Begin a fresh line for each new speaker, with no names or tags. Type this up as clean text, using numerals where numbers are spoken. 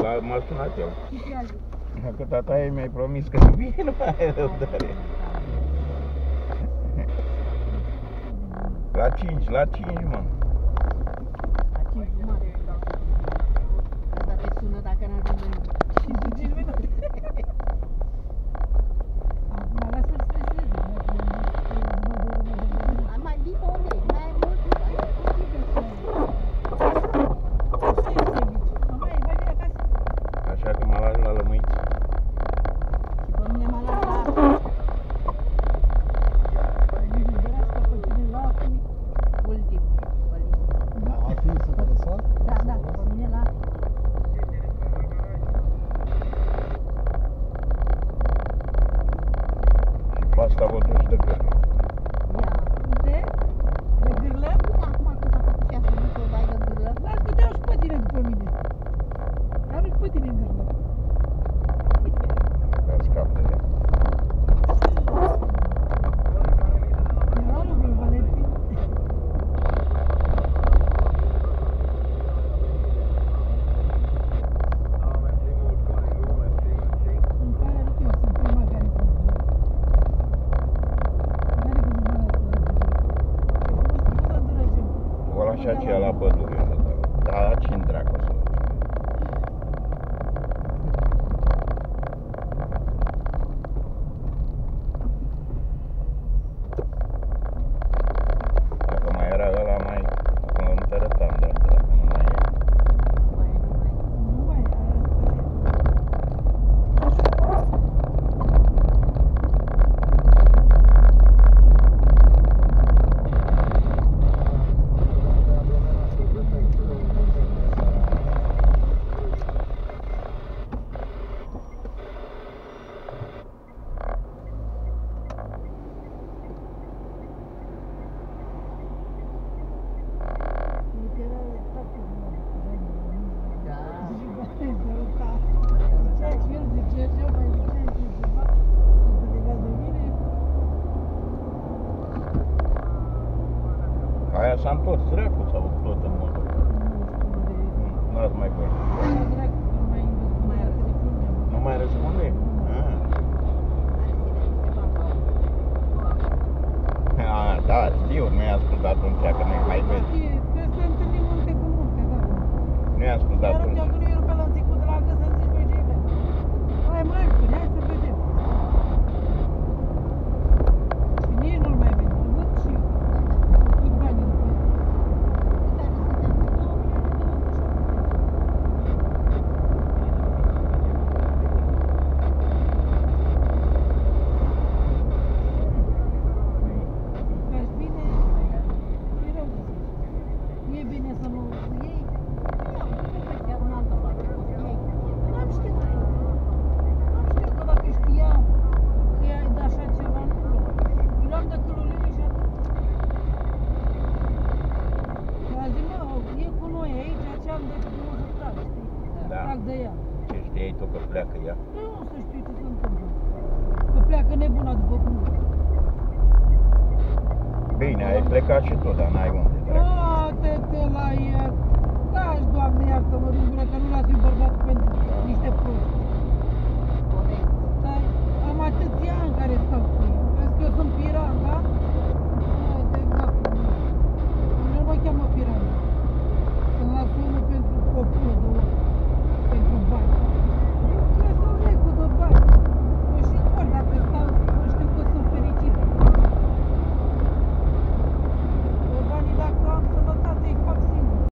M-a sunat el.
Dacă tata ei mi-ai promis că vii, nu mai ai răbdare. La 5, la 5, mă.
La 5 jumate. Asta te sună dacă n-ajung în 5 minute.
Acum lasă-l streseze.
Mai vii pe unde? Mai ai mult?
Așa că mă lași la lămâiți.
Și pe mine m-a luat la... Ultimul.
Da, a fi să te lăsat?
Da, da, pe mine la...
Și pe asta vă duci de gârlă.
Ia.
De? De gârlă?
Acum când s-a făcut și asta, nu te dai de gârlă.
Las că te iau și pe tine după mine. Te-am și pe tine în gârlă.
Dar scap de ea.
Era lucrul, Valentin. Îmi pare rău că eu sunt prima care conduc. N-are cum să mă lasă la gârlă. Nu să îndurăgem.
O lași aceea la pădure. Da, cine dracu să o facă? Dacă mai era ăla mai... Acum nu te arătam, dar dacă nu mai e.
Nu mai e, asta e. Aia
s-a întors dracu sau tot în modul. N-ați mai vorbit. Nu mai răspunde? Da, știu, nu-i ascultat atunci, că nu-i mai vezi.
Să întâlnim munte cu munte, da.
Nu-i ascultat
Iar
atunci.
uite, că nu e pe la înțecut de la gât să zici, băi, ce-i vrea. Hai, mai bine, hai să vedem. Și nici nu-l mai vede, îl văd și eu. Cât bani îl văd. Faci bine? E rău să zici. E bine să nu iei? N-am știut. N-am știut că dacă știam că ea de așa ceva, nu luam. Eu luam de căluliune și atât. Și a zis, mă, e cu noi aici, aceea am de nu să trag, știi?
Da.
Trag de ea.
Ce știai tu că pleacă ea?
Eu nu să știu ce se întâmplă. Că pleacă nebuna după cum.
Bine, ai plecat și tu, dar n-ai unde.